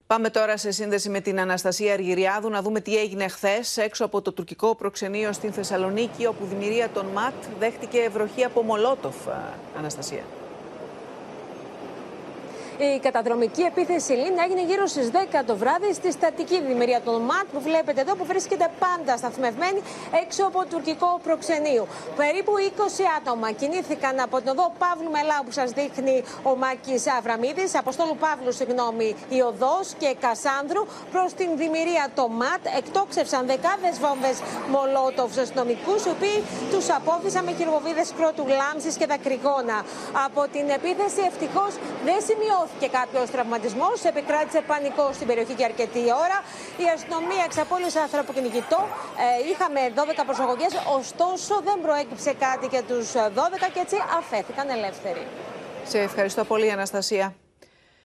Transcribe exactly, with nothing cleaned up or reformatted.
Πάμε τώρα σε σύνδεση με την Αναστασία Αργυριάδου να δούμε τι έγινε χθες έξω από το τουρκικό προξενείο στην Θεσσαλονίκη, όπου δημιουργία των ΜΑΤ δέχτηκε ευροχή από Μολότοφ. Αναστασία. Η καταδρομική επίθεση Λίνα έγινε γύρω στις δέκα το βράδυ στη στατική δημιουργία των ΜΑΤ που βλέπετε εδώ, που βρίσκεται πάντα σταθμευμένη έξω από το τουρκικό προξενείο. Περίπου είκοσι άτομα κινήθηκαν από την οδό Παύλου Μελάου που σας δείχνει ο Μάκης Αβραμίδης, Αποστόλου Παύλου, συγγνώμη, η οδός, και Κασάνδρου προς την δημιουργία των ΜΑΤ. Εκτόξευσαν δεκάδες βόμβες Μολότοφ στους αστυνομικούς, οι οποίοι τους απόφυσαν με χειροβομβίδες κρότου λάμψης και δακρυγόνα. Από την επίθεση ευτυχώς δεν σημειώθηκε και κάποιος τραυματισμός, επικράτησε πανικό στην περιοχή για αρκετή ώρα. Η αστυνομία εξαπόλυσε ανθρωποκυνηγητό. Ε, είχαμε δώδεκα προσαγωγές, ωστόσο δεν προέκυψε κάτι για τους δώδεκα και έτσι αφέθηκαν ελεύθεροι. Σε ευχαριστώ πολύ, Αναστασία.